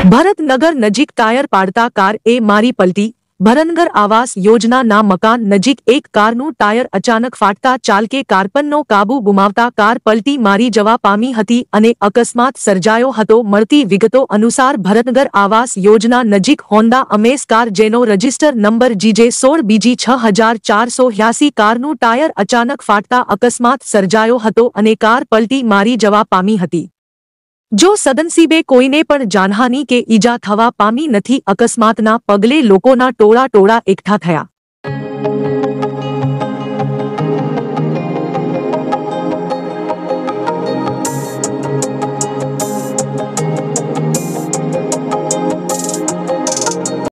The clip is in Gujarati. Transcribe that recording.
ભરતનગર નજીક ટાયર પાડતા કાર એ મારી પલટી। ભરતનગર આવાસ યોજનાના મકાન નજીક એક કારનું ટાયર અચાનક ફાટતા ચાલકે કારપરનો કાબુ ગુમાવતા કાર પલટી મારી જવા પામી હતી અને અકસ્માત સર્જાયો હતો। મળતી વિગતો અનુસાર ભરતનગર આવાસ યોજના નજીક હોન્ડા અમેઝ કાર જેનો રજિસ્ટર નંબર GJ16 કારનું ટાયર અચાનક ફાટતા અકસ્માત સર્જાયો હતો અને કાર પલટી મારી જવા પામી હતી। જો સદનસીબે કોઈને પણ જાનહાનિ કે ઈજા થવા પામી નથી। અકસ્માતના પગલે લોકોના ટોળા એકઠા થયા।